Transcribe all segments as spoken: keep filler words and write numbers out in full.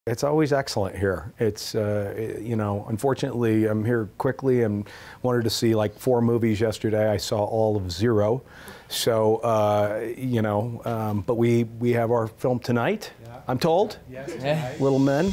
It's always excellent here. It's, uh, you know, unfortunately, I'm here quickly and wanted to see like four movies yesterday. I saw all of zero. So, uh, you know, um, but we, we have our film tonight, yeah. I'm told. Yes, tonight. Little Men.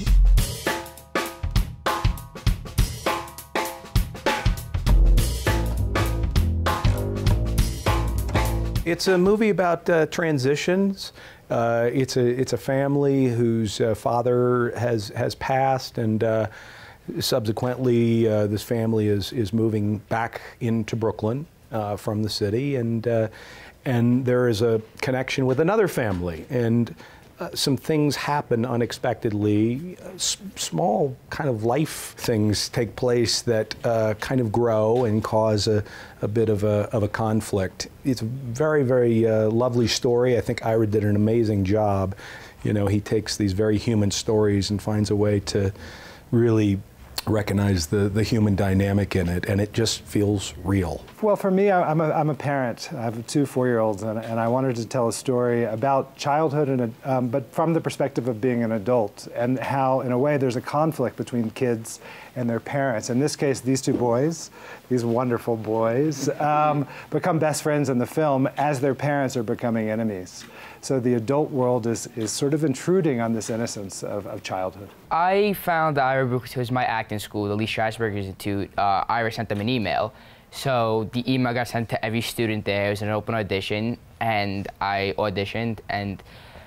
It's a movie about uh, transitions. Uh, it's a it's a family whose uh, father has has passed, and uh, subsequently uh, this family is is moving back into Brooklyn uh, from the city, and uh, and there is a connection with another family, and uh, some things happen unexpectedly. Uh, s small kind of life things take place that uh, kind of grow and cause a, a bit of a of a conflict. It's a very, very uh, lovely story. I think Ira did an amazing job. You know, he takes these very human stories and finds a way to really recognize the, the human dynamic in it, and it just feels real. Well, for me, I'm a, I'm a parent. I have two four-year-olds, and, and I wanted to tell a story about childhood, and um, but from the perspective of being an adult, and how, in a way, there's a conflict between kids and their parents. In this case, these two boys, these wonderful boys, um, become best friends in the film as their parents are becoming enemies. So the adult world is, is sort of intruding on this innocence of, of childhood. I found Ira because it was my acting school, the Lee Strasberg Institute. Uh, Ira sent them an email. So the email got sent to every student there. It was an open audition, and I auditioned, and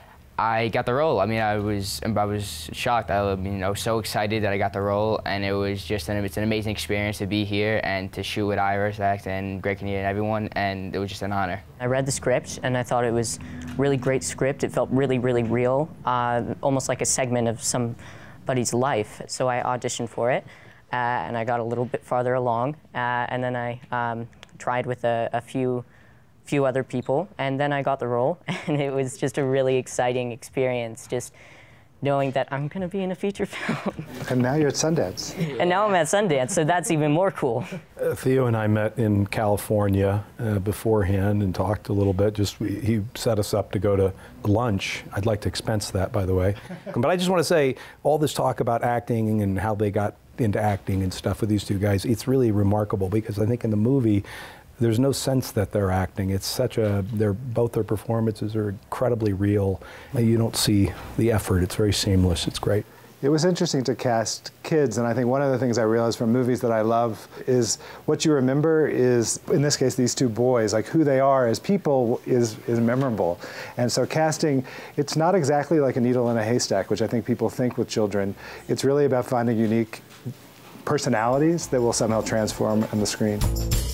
I got the role. I mean, I was, I was shocked. I, mean, I was so excited that I got the role, and it was just an, it's an amazing experience to be here and to shoot with Ira Sachs and Greg Kinnear and everyone, and it was just an honor. I read the script, and I thought it was a really great script. It felt really, really real, uh, almost like a segment of somebody's life. So I auditioned for it, uh, and I got a little bit farther along, uh, and then I um, tried with a, a few few other people, and then I got the role, and it was just a really exciting experience, just knowing that I'm going to be in a feature film. And now you're at Sundance. And now I'm at Sundance, so that's even more cool. Uh, Theo and I met in California uh, beforehand and talked a little bit. Just we, he set us up to go to lunch. I'd like to expense that, by the way. But I just want to say, all this talk about acting and how they got into acting and stuff with these two guys, it's really remarkable, because I think in the movie, there's no sense that they're acting. It's such a, they're, both their performances are incredibly real. You don't see the effort. It's very seamless. It's great. It was interesting to cast kids, and I think one of the things I realized from movies that I love is what you remember is, in this case, these two boys, like who they are as people is, is memorable. And so casting, it's not exactly like a needle in a haystack, which I think people think with children. It's really about finding unique personalities that will somehow transform on the screen.